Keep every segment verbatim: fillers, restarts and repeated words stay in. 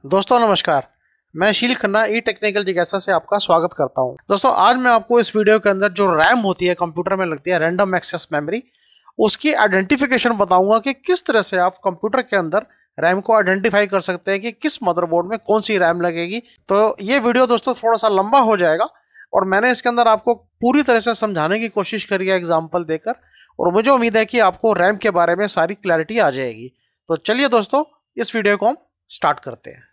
दोस्तों नमस्कार, मैं शील खन्ना ई टेक्निकल जिज्ञासा से आपका स्वागत करता हूं। दोस्तों आज मैं आपको इस वीडियो के अंदर जो रैम होती है कंप्यूटर में लगती है, रैंडम एक्सेस मेमोरी, उसकी आइडेंटिफिकेशन बताऊंगा कि किस तरह से आप कंप्यूटर के अंदर रैम को आइडेंटिफाई कर सकते हैं कि किस मदरबोर्ड में कौन सी रैम लगेगी। तो ये वीडियो दोस्तों थोड़ा सा लंबा हो जाएगा और मैंने इसके अंदर आपको पूरी तरह से समझाने की कोशिश करी है एग्जाम्पल देकर, और मुझे उम्मीद है कि आपको रैम के बारे में सारी क्लैरिटी आ जाएगी। तो चलिए दोस्तों इस वीडियो को हम स्टार्ट करते हैं।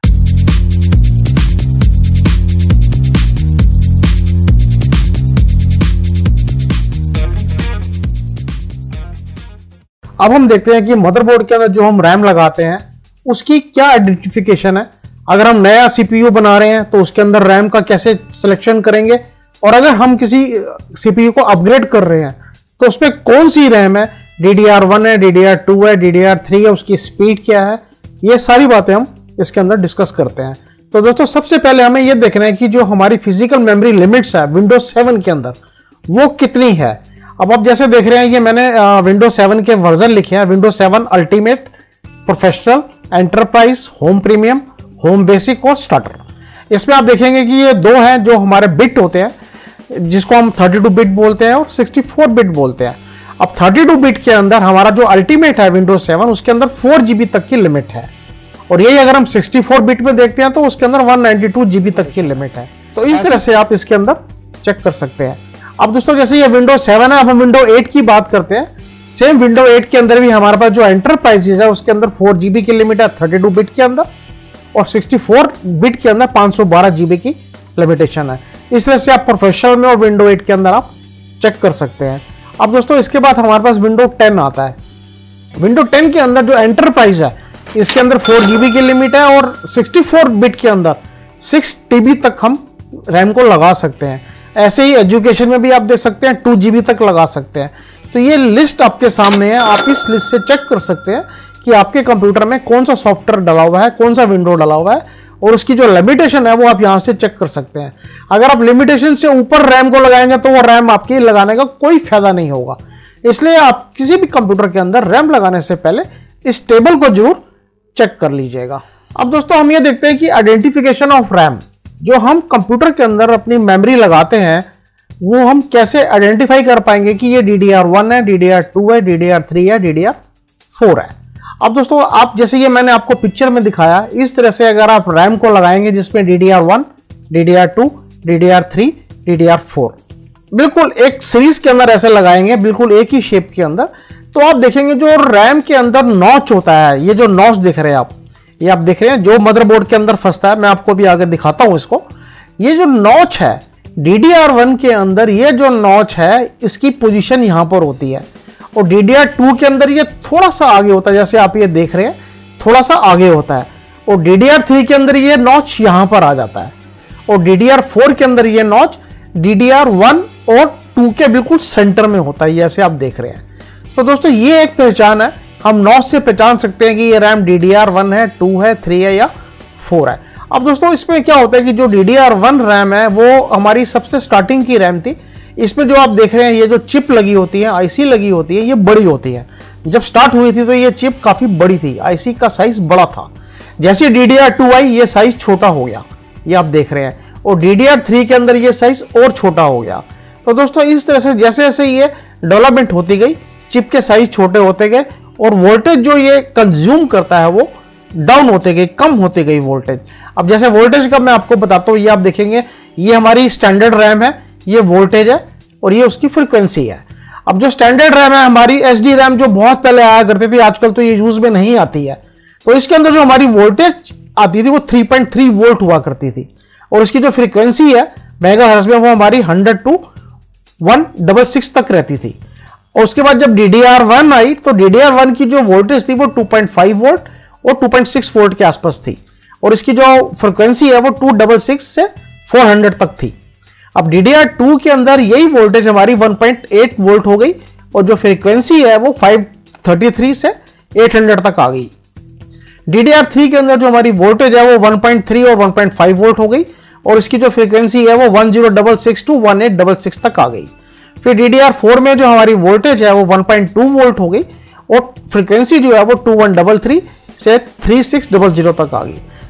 अब हम देखते हैं कि मदरबोर्ड के अंदर जो हम रैम लगाते हैं उसकी क्या आइडेंटिफिकेशन है। अगर हम नया सीपीयू बना रहे हैं तो उसके अंदर रैम का कैसे सिलेक्शन करेंगे, और अगर हम किसी सीपीयू को अपग्रेड कर रहे हैं तो उसमें कौन सी रैम है, डी डी आर वन है, डी डी आर टू है, डी डी आर थ्री है, उसकी स्पीड क्या है, ये सारी बातें हम इसके अंदर डिस्कस करते हैं। तो दोस्तों सबसे पहले हमें यह देखना है कि जो हमारी फिजिकल मेमोरी लिमिट्स है विंडोज सेवन के अंदर वो कितनी है। अब आप जैसे देख रहे हैं ये मैंने विंडोज सेवन के वर्जन लिखे हैं, Windows seven ultimate, professional, enterprise, home premium, home basic और स्टार्टर। इसमें आप देखेंगे कि ये दो हैं जो हमारे बिट होते हैं, जिसको हम थर्टी टू बिट बोलते हैं और सिक्सटी फोर बिट बोलते हैं। अब थर्टी टू बिट के अंदर हमारा जो अल्टीमेट है विंडोज सेवन, उसके अंदर फोर जीबी तक की लिमिट है, और यही अगर हम सिक्सटी फोर बिट में देखते हैं तो उसके अंदर वन नाइंटी टू जीबी तक की लिमिट है। तो इस तरह से आप इसके अंदर चेक कर सकते हैं। अब दोस्तों जैसे ये विंडोज सेवन है, अब हम विंडो एट की बात करते हैं। सेम विंडो एट के अंदर भी हमारे पास जो एंटरप्राइजेज है उसके अंदर फोर जीबी की लिमिट है थर्टी टू बिट के अंदर, और सिक्सटी फोर बिट के अंदर पाँच सौ बारह जीबी की लिमिटेशन है। इस तरह से आप प्रोफेशनल में और विंडो एट के अंदर आप चेक कर सकते हैं। अब दोस्तों इसके बाद हमारे पास विंडो टेन आता है। विंडो टेन के अंदर जो एंटरप्राइज है इसके अंदर फोर जीबी की लिमिट है, और सिक्सटी फोर बिट के अंदर सिक्स टीबी तक हम रैम को लगा सकते हैं। ऐसे ही एजुकेशन में भी आप देख सकते हैं टू जीबी तक लगा सकते हैं। तो ये लिस्ट आपके सामने है, आप इस लिस्ट से चेक कर सकते हैं कि आपके कंप्यूटर में कौन सा सॉफ्टवेयर डला हुआ है, कौन सा विंडो डला हुआ है, और उसकी जो लिमिटेशन है वो आप यहां से चेक कर सकते हैं। अगर आप लिमिटेशन से ऊपर रैम को लगाएंगे तो वो रैम आपकी लगाने का कोई फायदा नहीं होगा। इसलिए आप किसी भी कंप्यूटर के अंदर रैम लगाने से पहले इस टेबल को जरूर चेक कर लीजिएगा। अब दोस्तों हम ये देखते हैं कि आइडेंटिफिकेशन ऑफ रैम, जो हम कंप्यूटर के अंदर अपनी मेमोरी लगाते हैं वो हम कैसे आइडेंटिफाई कर पाएंगे कि ये डी डी आर वन है, डी डी आर टू है, डी डी आर थ्री है, डी डी आर फोर है। अब दोस्तों आप जैसे ये मैंने आपको पिक्चर में दिखाया, इस तरह से अगर आप रैम को लगाएंगे जिसमें D D R one, D D R two, D D R three, D D R four, बिल्कुल एक सीरीज के अंदर ऐसे लगाएंगे, बिल्कुल एक ही शेप के अंदर, तो आप देखेंगे जो रैम के अंदर नॉच होता है, ये जो नॉच दिख रहे हैं आप, ये आप देख रहे हैं जो मदरबोर्ड के अंदर फंसता है, मैं आपको भी आगे दिखाता हूं इसको। ये जो नॉच है डी डी आर वन के अंदर, ये जो नॉच है इसकी पोजीशन यहां पर होती है, और डी डी आर टू के अंदर ये थोड़ा सा आगे होता है, जैसे आप ये देख रहे हैं थोड़ा सा आगे होता है, और डी डी आर थ्री के अंदर ये नॉच यहां पर आ जाता है, और डी डी आर फोर के अंदर ये notch D D R one और टू के बिल्कुल सेंटर में होता है, जैसे आप देख रहे हैं। तो दोस्तों ये एक पहचान है, हम नॉच से पहचान सकते हैं कि ये RAM D D R one है, टू है, थ्री है या फोर है। अब दोस्तों इसमें क्या होता है कि जो D D R one RAM है वो हमारी सबसे स्टार्टिंग की रैम थी। इसमें जो आप देख रहे हैं ये जो चिप लगी होती है, आईसी लगी होती है, ये बड़ी होती है। जब स्टार्ट हुई थी तो ये चिप काफी बड़ी थी, आईसी का साइज बड़ा था। जैसे डी डी आर टू आई ये साइज छोटा हो गया, ये आप देख रहे हैं, और डी डी आर थ्री के अंदर ये साइज और छोटा हो गया। तो दोस्तों इस तरह से जैसे जैसे ये डेवलपमेंट होती गई, चिप के साइज छोटे होते गए, और वोल्टेज जो ये कंज्यूम करता है वो डाउन होते गई, कम होती गई वोल्टेज। अब जैसे वोल्टेज का मैं आपको बताता हूँ, ये आप देखेंगे ये हमारी स्टैंडर्ड रैम है, ये वोल्टेज है और ये उसकी फ्रीक्वेंसी है। अब जो स्टैंडर्ड रैम है हमारी एच डी रैम जो बहुत पहले आया करती थी, आजकल तो ये यूज में नहीं आती है, तो इसके अंदर जो हमारी वोल्टेज आती थी वो थ्री पॉइंट थ्री वोल्ट हुआ करती थी, और इसकी जो फ्रीक्वेंसी है मेगाहर्ट्ज में वो हमारी hundred two one double six तक रहती थी। और उसके बाद जब डी डी आर वन आई तो डी डी आर वन की जो वोल्टेज थी वो टू पॉइंट फाइव वोल्ट और टू पॉइंट सिक्स वोल्ट के आसपास थी, और इसकी जो फ्रीक्वेंसी है वो टू डबल सिक्स से फोर हंड्रेड तक थी। अब डी डी आर टू के अंदर यही वोल्टेज हमारी वन पॉइंट एट वोल्ट हो गई, और जो फ्रीक्वेंसी है वो फाइव थर्टी थ्री से एट हंड्रेड तक आ गई। डी डी आर थ्री के अंदर जो हमारी वोल्टेज है वो वन पॉइंट थ्री और वन पॉइंट फाइव वोल्ट हो गई, और इसकी जो फ्रीक्वेंसी है वो one zero double six two one eight double six तक आ गई। फिर डी डी आर फोर में जो हमारी वोल्टेज है वो वन पॉइंट टू वोल्ट हो गई, और फ्रीक्वेंसी जो है वो टू वन डबल थ्री से थ्री सिक्स डबल जीरो तक आ गई।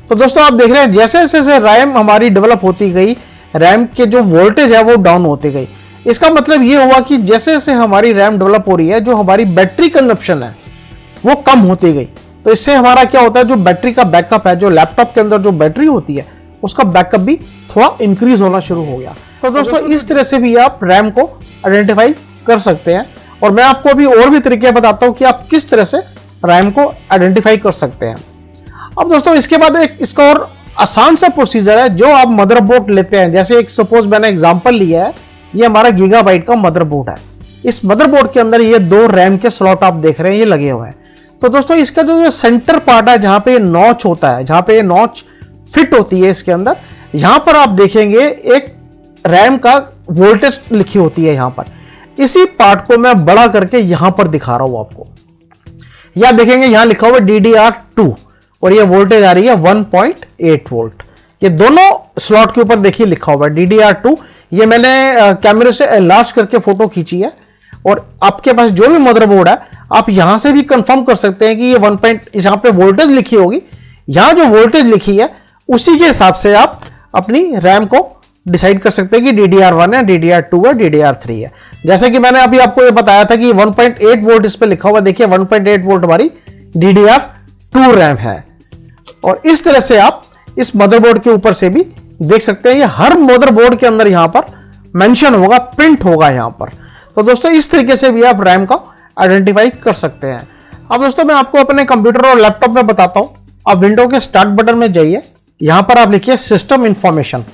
तो दोस्तों आप देख रहे हैं जैसे जैसे रैम हमारी डेवलप होती गई, रैम के जो वोल्टेज है वो डाउन होती गई। इसका मतलब ये हुआ कि जैसे जैसे हमारी रैम डेवलप हो रही है, जो हमारी बैटरी कंजप्शन है वो कम होती गई। तो इससे हमारा क्या होता है, जो बैटरी का बैकअप है, जो लैपटॉप के अंदर जो बैटरी होती है उसका बैकअप भी थोड़ा इंक्रीज होना शुरू हो गया। तो दोस्तों इस तरह से भी आप रैम को आइडेंटिफाई कर सकते हैं। और मैं आपको अभी और भी तरीके बताता हूं कि आप किस तरह से रैम को आइडेंटिफाई कर सकते हैं। अब दोस्तों इसके बाद एक इसका और आसान सा प्रोसीजर है, जो आप मदरबोर्ड लेते हैं। जैसे एक सपोज मैंने एग्जांपल लिया है, ये हमारा गीगाबाइट का मदरबोर्ड है। इस मदरबोर्ड के अंदर ये दो रैम के स्लॉट आप देख रहे हैं, ये लगे हुए हैं। तो दोस्तों इसका जो सेंटर पार्ट है, जहां पे नॉच होता है, जहां पे नॉच फिट होती है इसके अंदर, यहां पर आप देखेंगे एक रैम का वोल्टेज लिखी होती है। यहां पर इसी पार्ट को मैं बड़ा करके यहां पर दिखा रहा हूं आपको। यहां देखेंगे यहां लिखा हुआ डी डी आर टू और ये वोल्टेज आ रही है वन पॉइंट एट वोल्ट। ये दोनों स्लॉट के ऊपर देखिए लिखा हुआ है डी डी आर टू। ये मैंने कैमरे से एनलार्ज करके फोटो खींची है। और आपके पास जो भी मदरबोर्ड है, आप यहां से भी कंफर्म कर सकते हैं कि ये वन पॉइंट यहां पे वोल्टेज लिखी होगी, यहां जो वोल्टेज लिखी है उसी के हिसाब से आप अपनी रैम को डिसाइड कर सकते हैं कि डी डी आर वन है, डी डी आर टू है, डी डी आर थ्री है। जैसे कि मैंने अभी आपको ये बताया था कि वन पॉइंट एट वोल्ट इस पे लिखा हुआ, देखिए वन पॉइंट एट वोल्ट हमारी D D R two RAM है। और इस तरह से आप इस मदरबोर्ड के ऊपर से भी देख सकते हैं, ये हर मदरबोर्ड के अंदर यहां पर मेंशन होगा, प्रिंट होगा यहां पर। तो दोस्तों इस तरीके से भी आप रैम का आइडेंटिफाई कर सकते हैं। अब दोस्तों मैं आपको अपने कंप्यूटर और लैपटॉप में बताता हूं। आप विंडो के स्टार्ट बटन में जाइए, यहां पर आप लिखिए सिस्टम इंफॉर्मेशन।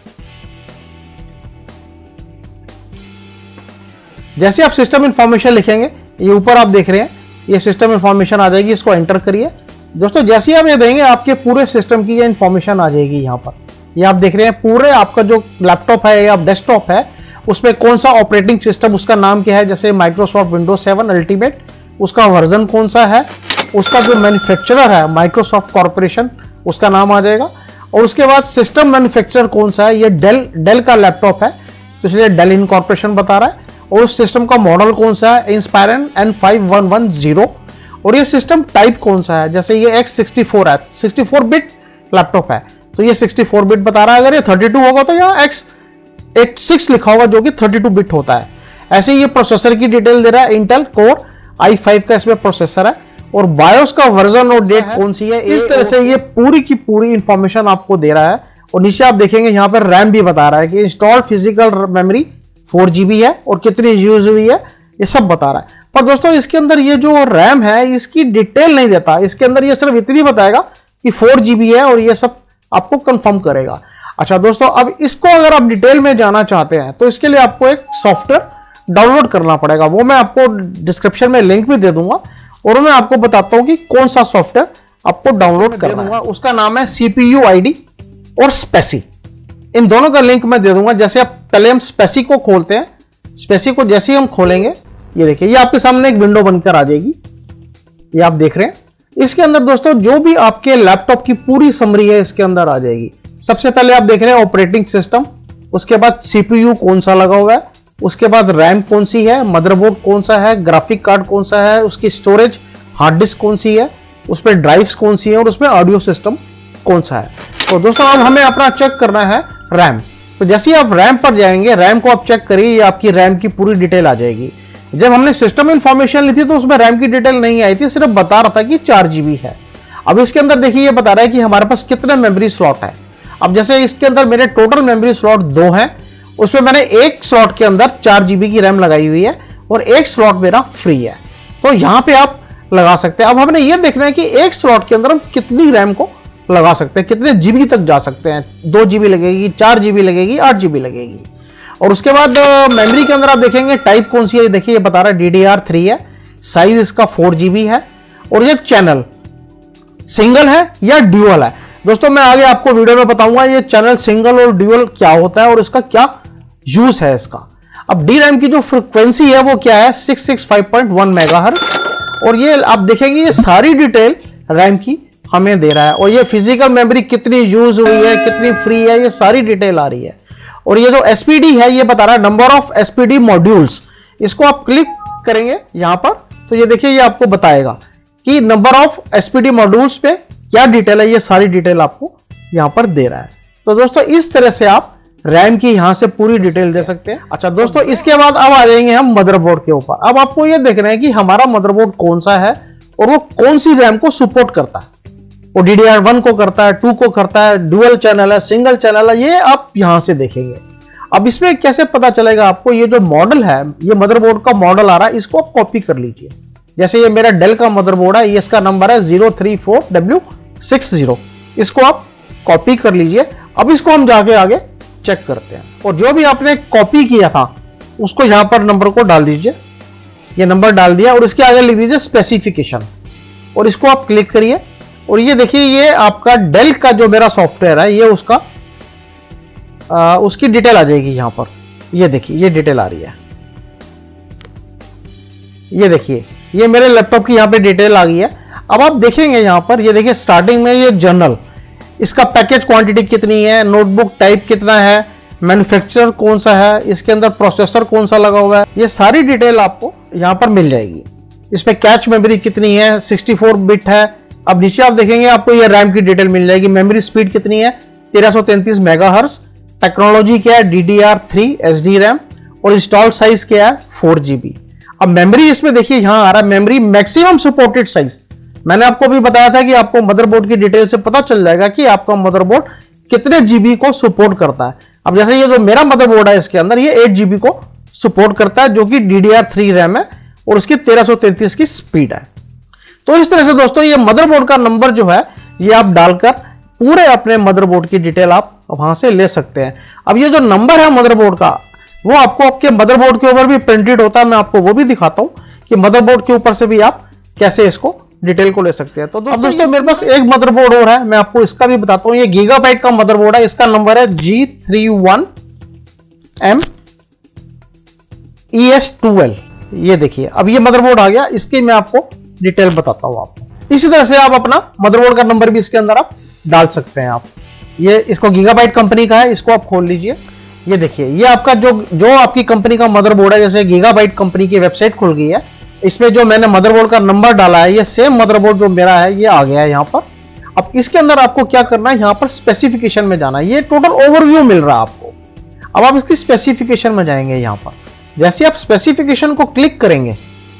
जैसे आप सिस्टम इंफॉर्मेशन लिखेंगे, ये ऊपर आप देख रहे हैं ये सिस्टम इंफॉर्मेशन आ जाएगी, इसको एंटर करिए। दोस्तों जैसे आप ये देंगे, आपके पूरे सिस्टम की ये इंफॉर्मेशन आ जाएगी यहां पर। ये आप देख रहे हैं पूरे आपका जो लैपटॉप है या डेस्कटॉप है, उसमें कौन सा ऑपरेटिंग सिस्टम, उसका नाम क्या है, जैसे माइक्रोसॉफ्ट विंडोज सेवन अल्टीमेट, उसका वर्जन कौन सा है, उसका जो मैन्युफैक्चरर है माइक्रोसॉफ्ट कॉर्पोरेशन, उसका नाम आ जाएगा। और उसके बाद सिस्टम मैन्युफैक्चरर कौन सा है, ये डेल डेल का लैपटॉप है तो इसलिए डेल इनकॉर्पोरेशन बता रहा है। और उस सिस्टम का मॉडल कौन सा है, Inspiron N five one one zero. और ये सिस्टम टाइप कौन सा है, जैसे ये एक्स सिक्सटी फोर है, सिक्सटी फोर बिट लैपटॉप है तो ये सिक्सटी फोर बिट बता रहा है। अगर ये थर्टी टू होगा तो यहाँ एक्स एटी सिक्स लिखा होगा जो कि थर्टी टू बिट होता है। ऐसे ये प्रोसेसर की डिटेल दे रहा है, इंटेल कोर आई फाइव का इसमें प्रोसेसर है। और बायोस का वर्जन और डेट कौन सी है, इस तरह से ये पूरी की पूरी इंफॉर्मेशन आपको दे रहा है। और नीचे आप देखेंगे यहाँ पर रैम भी बता रहा है कि install physical memory four GB है और कितनी यूज हुई है, ये सब बता रहा है। पर दोस्तों इसके अंदर ये जो रैम है इसकी डिटेल नहीं देता, इसके अंदर ये सिर्फ इतनी बताएगा कि फोर जीबी है और ये सब आपको कंफर्म करेगा। अच्छा दोस्तों, अब इसको अगर आप डिटेल में जाना चाहते हैं तो इसके लिए आपको एक सॉफ्टवेयर डाउनलोड करना पड़ेगा। वो मैं आपको डिस्क्रिप्शन में लिंक भी दे दूंगा और मैं आपको बताता हूं कि कौन सा सॉफ्टवेयर आपको डाउनलोड करना है। उसका नाम है सीपीयू आईडी और स्पेसी। इन दोनों का लिंक मैं दे दूंगा। जैसे आप पहले हम स्पेसी को खोलते हैं, स्पेसी को जैसे ही हम खोलेंगे, ये देखिए ये आपके सामने एक विंडो बनकर आ जाएगी, ये आप देख रहे हैं। इसके अंदर दोस्तों जो भी आपके लैपटॉप की पूरी समरी है इसके अंदर आ जाएगी। सबसे पहले आप देख रहे हैं ऑपरेटिंग सिस्टम, उसके बाद सीपीयू कौन सा लगा हुआ है, उसके बाद रैम कौन सी है, मदरबोर्ड कौन सा है, ग्राफिक कार्ड कौन सा है, उसकी स्टोरेज हार्ड डिस्क कौन सी है, उसमें ड्राइव्स कौन सी है और उसमें ऑडियो सिस्टम कौन सा है। तो दोस्तों अब हमें अपना चेक करना है रैम। तो जैसे ही आप रैम पर जाएंगे, रैम को आप चेक करिए, ये आपकी रैम की पूरी डिटेल आ जाएगी। जब हमने सिस्टम इंफॉर्मेशन ली थी तो उसमें रैम की डिटेल नहीं आई थी, सिर्फ बता रहा था कि चार जीबी है। अब इसके अंदर देखिए ये बता रहा है कि हमारे पास कितने मेमोरी स्लॉट है। अब जैसे इसके अंदर मेरे टोटल मेमोरी स्लॉट दो हैं, उसमें मैंने एक स्लॉट के अंदर चार जीबी की रैम लगाई हुई है और एक स्लॉट मेरा फ्री है, तो यहां पे आप लगा सकते हैं। अब हमने ये देखना है कि एक स्लॉट के अंदर हम कितनी रैम को लगा सकते हैं, कितने जीबी तक जा सकते हैं। दो जीबी लगेगी, चार जीबी लगेगी, आठ जीबी लगेगी। और उसके बाद मेमोरी के अंदर आप देखेंगे टाइप कौन सी है, देखिए ये बता रहा है डी डी आर थ्री है, साइज इसका फोर जीबी है और ये चैनल सिंगल है या ड्यूअल है। दोस्तों मैं आगे आपको वीडियो में बताऊंगा ये चैनल सिंगल और ड्यूअल क्या होता है और इसका क्या यूज है इसका। अब डी रैम की जो फ्रिक्वेंसी है वो क्या है, six six five point one megahertz. और ये आप देखेंगे ये सारी डिटेल रैम की हमें दे रहा है। और ये फिजिकल मेमोरी कितनी यूज हुई है, कितनी फ्री है, ये सारी डिटेल आ रही है। और ये जो एसपीडी है ये बता रहा है नंबर ऑफ एसपीडी मॉड्यूल्स। इसको आप क्लिक करेंगे यहां पर तो ये देखिए ये आपको बताएगा कि नंबर ऑफ एसपीडी मॉड्यूल्स पे क्या डिटेल है, ये सारी डिटेल आपको यहाँ पर दे रहा है। तो दोस्तों इस तरह से आप रैम की यहां से पूरी डिटेल दे सकते हैं। अच्छा दोस्तों, इसके बाद अब आ जाएंगे हम मदरबोर्ड के ऊपर। अब आपको ये देखना है कि हमारा मदरबोर्ड कौन सा है और वो कौन सी रैम को सपोर्ट करता है। वो डी डी आर वन को करता है, टू को करता है, डुअल चैनल है, सिंगल चैनल है, ये आप यहां से देखेंगे। अब इसमें कैसे पता चलेगा आपको? ये जो मॉडल है, ये मदरबोर्ड का मॉडल आ रहा है, इसको आप कॉपी कर लीजिए। जैसे ये मेरा डेल का मदरबोर्ड है, ये इसका नंबर है zero three four W six zero, इसको आप कॉपी कर लीजिए। अब इसको हम जाके आगे चेक करते हैं, और जो भी आपने कॉपी किया था उसको यहां पर नंबर को डाल दीजिए। ये नंबर डाल दिया और इसके आगे लिख दीजिए स्पेसिफिकेशन, और इसको आप क्लिक करिए। और ये देखिए, ये आपका डेल का जो मेरा सॉफ्टवेयर है, ये उसका आ, उसकी डिटेल आ जाएगी यहां पर। ये देखिए, ये डिटेल आ रही है। ये देखिए, ये मेरे लैपटॉप की यहां पे डिटेल आ गई है। अब आप देखेंगे यहां पर, ये देखिए स्टार्टिंग में ये जर्नल, इसका पैकेज क्वांटिटी कितनी है, नोटबुक टाइप कितना है, मैन्युफैक्चरर कौन सा है, इसके अंदर प्रोसेसर कौन सा लगा हुआ है, ये सारी डिटेल आपको यहां पर मिल जाएगी। इसमें कैच मेमोरी कितनी है, सिक्सटी फोर बिट है। अब नीचे आप देखेंगे, आपको ये रैम की डिटेल मिल जाएगी। मेमोरी स्पीड कितनी है, तेरह सौ तैंतीस मेगाहर्ट्ज। टेक्नोलॉजी क्या है, D D R three H D RAM, और इंस्टॉल्ड साइज क्या है, फोर जीबी। अब मेमोरी इसमें देखिए यहां आ रहा है, मेमोरी मैक्सिमम सपोर्टेड साइज। मैंने आपको भी बताया था कि आपको मदरबोर्ड की डिटेल से पता चल जाएगा कि आपका मदरबोर्ड कितने जीबी को सपोर्ट करता है। अब जैसे ये जो मेरा मदरबोर्ड है, इसके अंदर ये एट जीबी को सपोर्ट करता है, जो कि D D R three RAM है और उसकी तेरह सौ तैंतीस की स्पीड है। तो इस तरह से दोस्तों ये मदरबोर्ड का नंबर जो है, ये आप डालकर पूरे अपने मदरबोर्ड की डिटेल आप वहां से ले सकते हैं। अब ये जो नंबर है मदरबोर्ड का, वो आपको आपके मदरबोर्ड के ऊपर भी प्रिंटेड होता है। मैं आपको वो भी दिखाता हूं कि मदरबोर्ड के ऊपर से भी आप कैसे इसको डिटेल को ले सकते हैं। तो दोस्तों, दोस्तों मेरे पास एक मदरबोर्ड और है, मैं आपको इसका भी बताता हूं। ये गीगाबाइट का मदरबोर्ड है, इसका नंबर है G three one M E S twelve. ये देखिए, अब ये मदरबोर्ड आ गया, इसकी मैं आपको डिटेल बताता हूं आपको। इसी तरह से आप अपना मदरबोर्ड का नंबर भी इसके अंदर आप डाल सकते हैं। आप ये इसको गीगाबाइट कंपनी का है, इसको आप खोल लीजिए। ये देखिए, ये आपका जो जो आपकी कंपनी का मदरबोर्ड है, जैसे गीगाबाइट कंपनी की वेबसाइट खुल गई है, इसमें जो मैंने मदरबोर्ड का नंबर डाला है, ये सेम मदरबोर्ड जो मेरा है ये आ गया है यहाँ पर। अब इसके अंदर आपको क्या करना है, यहाँ पर स्पेसिफिकेशन में जाना है। ये टोटल ओवरव्यू मिल रहा है आपको। अब आप इसकी स्पेसिफिकेशन में जाएंगे। यहाँ पर जैसे आप स्पेसिफिकेशन को क्लिक करेंगे,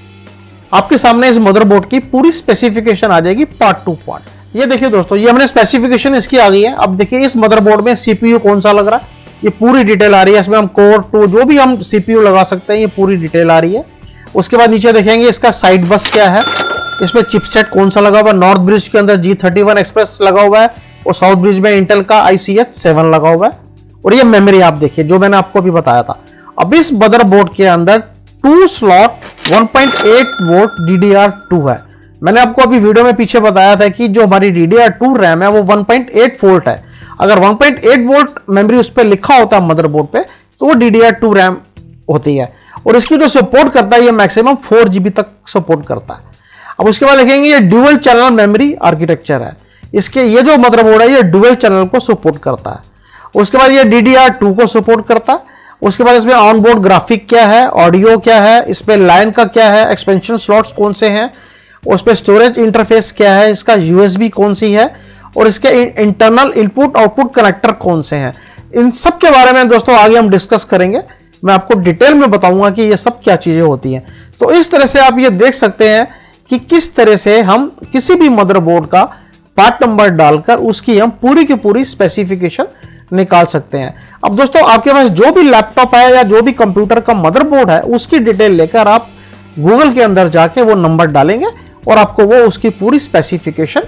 आपके सामने इस मदरबोर्ड की पूरी स्पेसिफिकेशन आ जाएगी पार्ट टू पार्ट। ये देखिए दोस्तों, ये हमने स्पेसिफिकेशन इसकी आ गई है। अब देखिए इस मदरबोर्ड में सीपीयू कौन सा लग रहा है, ये पूरी डिटेल आ रही है। इसमें हम कोर टू जो भी हम सीपीयू लगा सकते हैं, ये पूरी डिटेल आ रही है। उसके बाद नीचे देखेंगे इसका साइड बस क्या है, इसमें चिपसेट कौन सा लगा हुआ है। नॉर्थ ब्रिज के अंदर जी थर्टी वन एक्सप्रेस लगा हुआ है और साउथ ब्रिज में इंटेल का आई सी एच सेवन लगा हुआ है। और ये मेमोरी आप देखिए जो मैंने आपको अभी बताया था। अब इस मदरबोर्ड के अंदर two slot one point eight volt D D R two है। मैंने आपको अभी वीडियो में पीछे बताया था कि जो हमारी D D R two RAM है वो वन पॉइंट एट वोल्ट है। अगर one point eight volt memory उस पर लिखा होता है मदरबोर्ड पे, तो वो D D R two RAM होती है। और इसकी जो सपोर्ट करता है, ये मैक्सिमम फोर जीबी तक सपोर्ट करता है। अब उसके बाद देखेंगे ये ड्यूअल चैनल मेमोरी आर्किटेक्चर है। इसके ये जो मदरबोर्ड है, ये ड्यूअल चैनल को सपोर्ट करता है। उसके बाद ये डी डी आर टू को सपोर्ट करता है। उसके बाद इसमें ऑनबोर्ड ग्राफिक क्या है, ऑडियो क्या है, इसमें लाइन का क्या है, एक्सपेंशन स्लॉट्स कौन से हैं, उस पर स्टोरेज इंटरफेस क्या है, इसका यूएसबी कौन सी है, और इसके इंटरनल इनपुट आउटपुट कनेक्टर कौन से हैं। इन सब के बारे में दोस्तों आगे हम डिस्कस करेंगे। मैं आपको डिटेल में बताऊंगा कि ये सब क्या चीजें होती हैं। तो इस तरह से आप ये देख सकते हैं कि किस तरह से हम किसी भी मदरबोर्ड का पार्ट नंबर डालकर उसकी हम पूरी की पूरी स्पेसिफिकेशन निकाल सकते हैं। अब दोस्तों आपके पास जो भी लैपटॉप है या जो भी कंप्यूटर का मदरबोर्ड है, उसकी डिटेल लेकर आप गूगल के अंदर जाके वो नंबर डालेंगे और आपको वो उसकी पूरी स्पेसिफिकेशन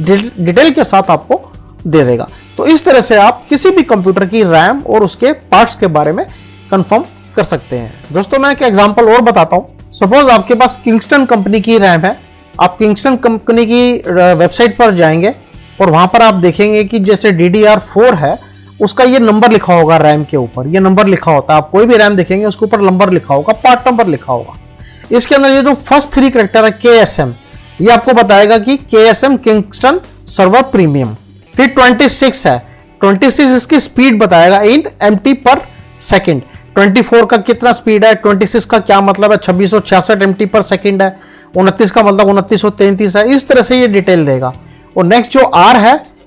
डिटेल के साथ आपको दे देगा। तो इस तरह से आप किसी भी कंप्यूटर की रैम और उसके पार्ट्स के बारे में कंफर्म कर सकते हैं। दोस्तों मैं एक एग्जांपल और बताता हूं। सपोज आपके पास किंगस्टन कंपनी की रैम है। आप किंगस्टन कंपनी की वेबसाइट पर जाएंगे और वहां पर आप देखेंगे कि जैसे डी डी आर फोर है, उसका ये नंबर लिखा होगा रैम के ऊपर। ये नंबर लिखा होता है, आप कोई भी रैम देखेंगे उसके ऊपर नंबर लिखा होगा, पार्ट नंबर लिखा होगा। इसके अंदर ये जो फर्स्ट थ्री कैरेक्टर है के एस एम, ये आपको बताएगा कि K S M Kingston server premium. फिर ट्वेंटी सिक्स है, ट्वेंटी सिक्स इसकी स्पीड बताएगा in MT per second. Twenty four का कितना स्पीड है, ट्वेंटी सिक्स का क्या मतलब है, छब्बीस सौ छियासठ एमटी पर सेकंड है। उनतीस का मतलब उनतीस सौ तैंतीस है। इस तरह से ये डिटेल देगा। और नेक्स्ट जो आर है,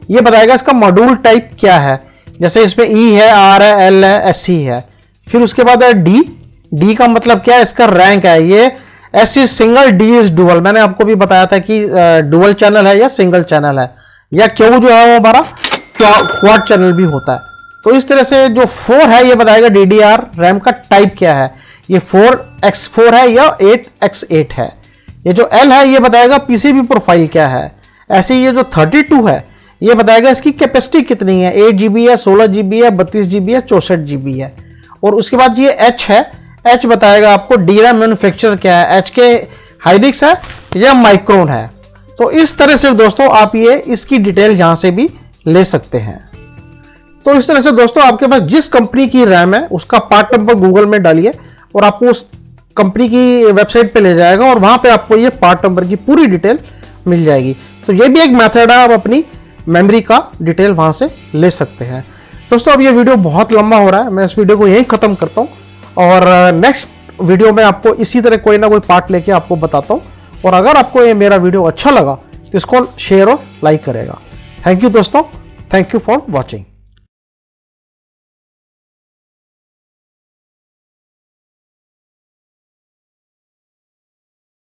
ये बताएगा इसका मॉड्यूल टाइप क्या है, जैसे इसमें ई है, आर है, एल है, एस सी है। फिर उसके बाद है डी। डी का मतलब क्या है, इसका रैंक है। ये S is single, D is dual. मैंने आपको भी बताया था कि डुअल चैनल है या सिंगल चैनल है, या क्यू जो है वो हमारा क्वाड चैनल भी होता है। तो इस तरह से जो फोर है ये बताएगा डी डी आर रैम का टाइप क्या है, ये फोर एक्स फोर है या एट एक्स एट है। ये जो एल है ये बताएगा पीसीबी प्रोफाइल क्या है। ऐसे ये जो थर्टी टू है ये बताएगा इसकी कैपेसिटी कितनी है, एट जीबी है, सोलह जीबी है, बत्तीस जीबी है, चौसठ जीबी है। और उसके बाद ये एच है, एच बताएगा आपको डी रैम मैन्युफैक्चर क्या है, एच के हाइनिक्स है या माइक्रोन है। तो इस तरह से दोस्तों आप ये इसकी डिटेल यहां से भी ले सकते हैं। तो इस तरह से दोस्तों आपके पास जिस कंपनी की रैम है उसका पार्ट नंबर गूगल में डालिए और आपको उस कंपनी की वेबसाइट पे ले जाएगा और वहां पे आपको ये पार्ट नंबर की पूरी डिटेल मिल जाएगी। तो ये भी एक मेथड है, आप अपनी मेमोरी का डिटेल वहां से ले सकते हैं। दोस्तों अब ये वीडियो बहुत लंबा हो रहा है, मैं इस वीडियो को यहीं खत्म करता हूं और नेक्स्ट वीडियो में आपको इसी तरह कोई ना कोई पार्ट लेके आपको बताता हूं। और अगर आपको ये मेरा वीडियो अच्छा लगा तो इसको शेयर और लाइक करेगा। थैंक यू दोस्तों, थैंक यू फॉर वॉचिंग।